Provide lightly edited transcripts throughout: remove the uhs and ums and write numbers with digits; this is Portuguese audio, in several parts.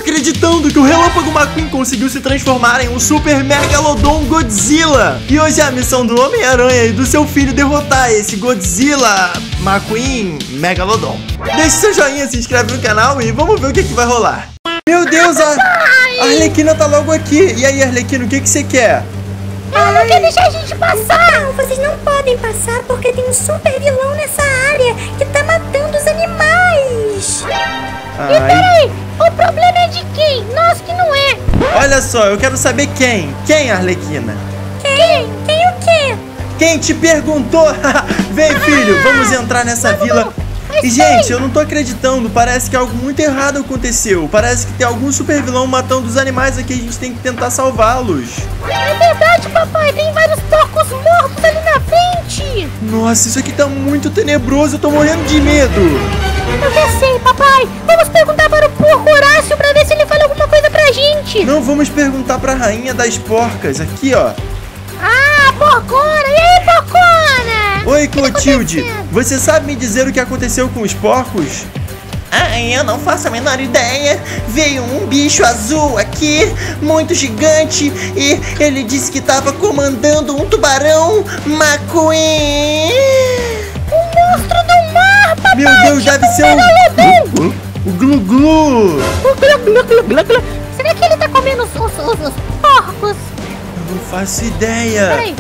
acreditando que o Relâmpago McQueen conseguiu se transformar em um Super Megalodon Godzilla. E hoje é a missão do Homem-Aranha e do seu filho derrotar esse Godzilla McQueen Megalodon. Deixe seu joinha, se inscreve no canal e vamos ver o que vai rolar. Meu Deus, a Arlequina tá logo aqui. E aí, Arlequina, o que você quer? Ela não quer deixar a gente passar. Não, vocês não podem passar porque tem um super vilão nessa área que tá matando os animais. E peraí, o problema é de quem? Nós que não é. Olha só, eu quero saber quem. Quem, Arlequina? Quem? Quem o quê? Quem te perguntou? Vem, filho, vamos entrar nessa vila. E, gente, eu não tô acreditando. Parece que algo muito errado aconteceu. Parece que tem algum super vilão matando os animais aqui. A gente tem que tentar salvá-los. É verdade, papai. Tem vários porcos mortos ali na frente. Nossa, isso aqui tá muito tenebroso. Eu tô morrendo de medo. Eu já sei, papai. Vamos perguntar para o porco Horácio pra ver se ele fala alguma coisa pra gente. Não, vamos perguntar pra rainha das porcas. Aqui, ó. Ah, porcona. E aí, porcona? Oi, Clotilde. Você sabe me dizer o que aconteceu com os porcos? Eu não faço a menor ideia. Veio um bicho azul aqui, muito gigante, e ele disse que estava comandando um tubarão McQueen. O monstro do mar, papai. Meu Deus, deve ser o Glu-Glu. O Glu-Glu. Será que ele tá comendo os porcos? Eu não faço ideia. Peraí.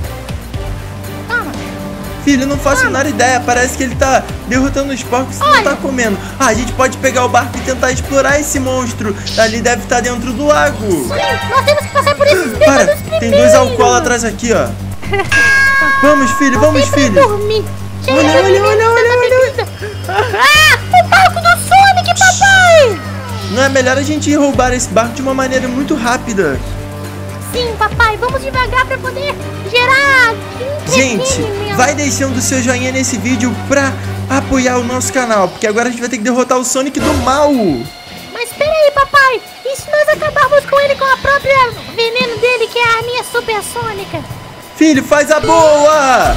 Filho, eu não faço a menor ideia. Parece que ele tá derrotando os porcos e não tá comendo. A gente pode pegar o barco e tentar explorar esse monstro. Ali deve estar dentro do lago. Sim, nós temos que passar por esses Para, primeiro. tem dois alcoólatras aqui, ó. Vamos, filho, vamos, filho. Dormir. Olha. O barco do Sonic, papai! Não é melhor a gente ir roubar esse barco de uma maneira muito rápida? Sim, papai, vamos devagar pra poder gerar gente, vai deixando o seu joinha nesse vídeo pra apoiar o nosso canal, porque agora a gente vai ter que derrotar o Sonic do mal. Mas peraí, papai, e se nós acabarmos com ele com a própria veneno dele, que é a arminha supersônica? Filho, faz a boa!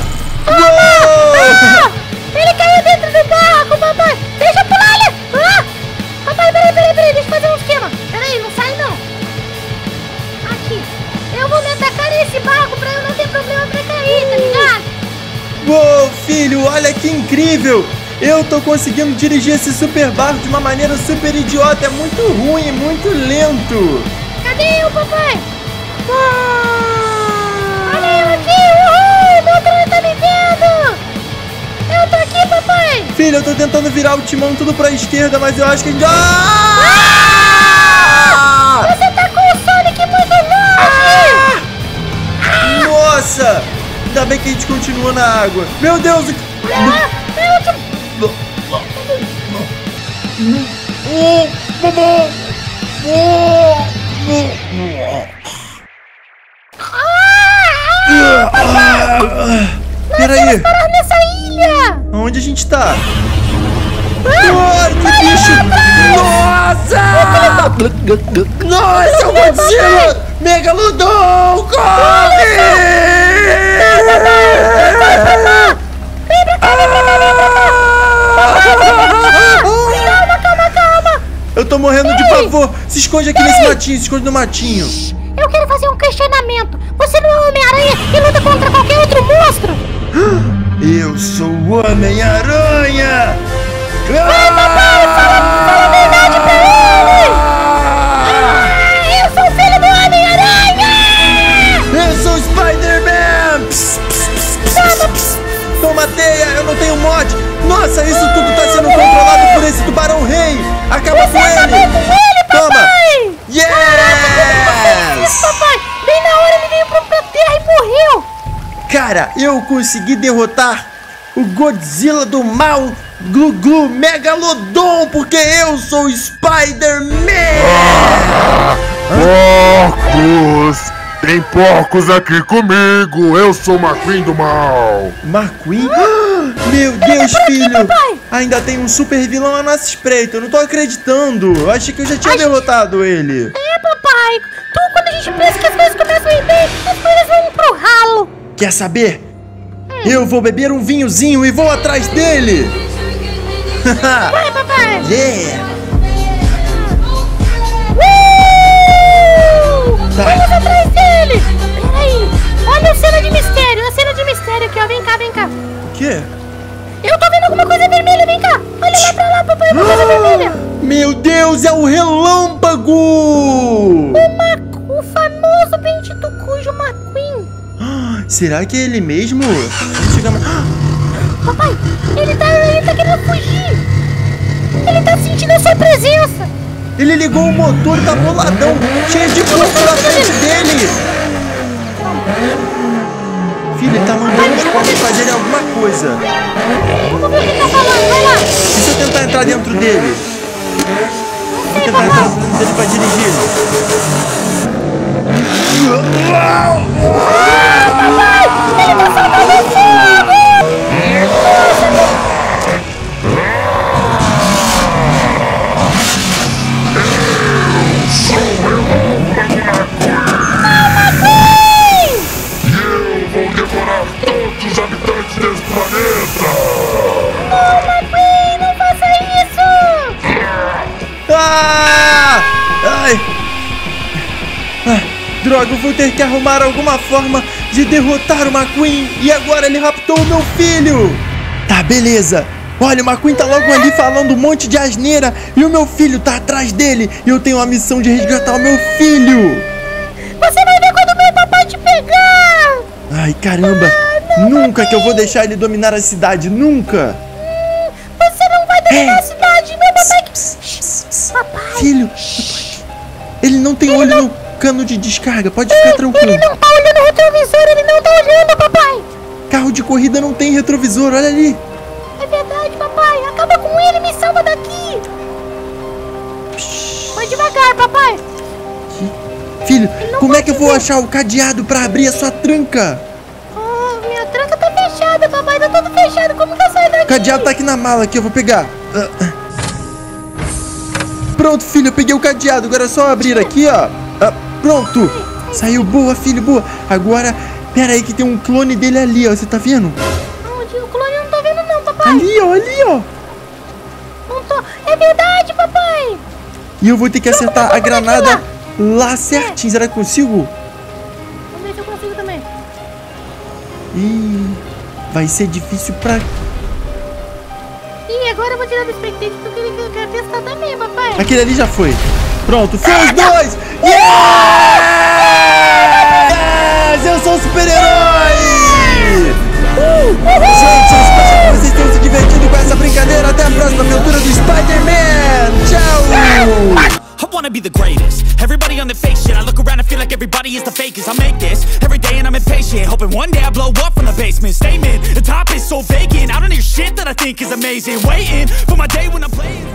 Ele caiu dentro do barco, papai! Deixa eu pular ali! Papai, peraí, deixa eu fazer um esquema. Peraí, não sai não. Aqui, eu vou me atacar nesse barco pra eu não ter problema pra cair, tá ligado? Uou, filho, olha que incrível! Eu tô conseguindo dirigir esse super barco de uma maneira super idiota. É muito ruim, muito lento. Cadê eu, papai? Olha eu aqui, uhul! O motor tá me vendo! Eu tô aqui, papai! Filho, eu tô tentando virar o timão tudo pra esquerda, mas eu acho que a gente... Você tá com o Sonic muito longe! Nossa! Ainda bem que a gente continua na água. Meu Deus! Peraí! Parar nessa ilha! Onde a gente tá? Que bicho! Nossa! Nossa, o Godzilla! Megalodon! Corre! Calma! Eu tô morrendo de pavor! Se esconde aqui nesse matinho, se esconde no matinho! Eu quero fazer um questionamento! Você não é Homem-Aranha e luta contra qualquer outro monstro? Eu sou o Homem-Aranha! Fala a verdade pra ele! Eu sou o filho do Homem-Aranha! Eu sou o Spider-Man! Toma teia, eu não tenho mod! Nossa, isso tudo tá sendo controlado por esse tubarão rei! Acaba com ele! Toma! Yes! Papai, bem na hora ele veio pra terra e morreu! Cara, eu consegui derrotar o Godzilla do mal, Glu-Glu Megalodon, porque eu sou o Spider-Man! Porcos! Tem porcos aqui comigo! Eu sou o McQueen do mal! McQueen? Meu Deus, filho! Ainda tem um super vilão à nossa espreita, eu não tô acreditando! Eu achei que eu já tinha derrotado ele! É, papai! Quando a gente pensa que as coisas começam a ir bem, as coisas vão pro ralo! Quer saber? Eu vou beber um vinhozinho e vou atrás dele! Vai, papai! Yeah! Deus, é o Relâmpago! O famoso bendito cujo McQueen. Será que é ele mesmo? Vamos chegar mais... Papai, ele tá querendo fugir. Ele tá sentindo a sua presença. Ele ligou o motor e tá boladão, cheio de força na frente dele. Filho, ele tá mandando os povos fazerem alguma coisa. Vamos ver o que ele tá falando, vai lá. Deixa eu tentar entrar dentro dele. Vou tentar entrar dentro dele pra dirigir. Papai, ele tá soltando fogo. Droga, eu vou ter que arrumar alguma forma de derrotar o McQueen. E agora ele raptou o meu filho. Tá, beleza. Olha, o McQueen tá logo ali falando um monte de asneira. E o meu filho tá atrás dele. E eu tenho a missão de resgatar o meu filho. Você vai ver quando meu papai te pegar. Ai, caramba. Nunca que eu vou deixar ele dominar a cidade. Nunca. Você não vai dominar a cidade. Meu papai... Papai. Filho. Ele não tem olho no cano de descarga, pode ficar tranquilo. Ele não tá olhando o retrovisor, ele não tá olhando, papai. Carro de corrida não tem retrovisor, olha ali. É verdade, papai. Acaba com ele, me salva daqui. Vai devagar, papai. Filho, como é que eu vou achar o cadeado pra abrir a sua tranca? Minha tranca tá fechada, papai. Tá tudo fechado, como que eu saio daqui? O cadeado tá aqui na mala, aqui, eu vou pegar. Pronto, filho, eu peguei o cadeado. Agora é só abrir aqui, ó. Pronto. Saiu, boa, filho, boa. Agora, pera aí que tem um clone dele ali, ó. Você tá vendo? Onde? O clone eu não tô vendo não, papai. Ali, ó, ali, ó. Não tô... É verdade, papai. E eu vou ter que acertar a granada lá certinho. Será que eu consigo? Vamos ver se eu consigo também. Ih, vai ser difícil pra... Ih, agora eu vou tirar do expectative porque eu quero testar também, papai. Aquele ali já foi. Pronto, foi os dois! Yes! Eu sou um super-herói! Gente, eu espero que vocês tenham se divertido com essa brincadeira. Até a próxima aventura do Spider-Man! Tchau! I wanna be the greatest. Everybody on the fake shit. I look around and feel like everybody is the fakest. I make this every day and I'm impatient, hoping one day I blow up from the basement. Statement, the top is so vacant. I don't hear shit that I think is amazing. Waiting for my day when I'm playing.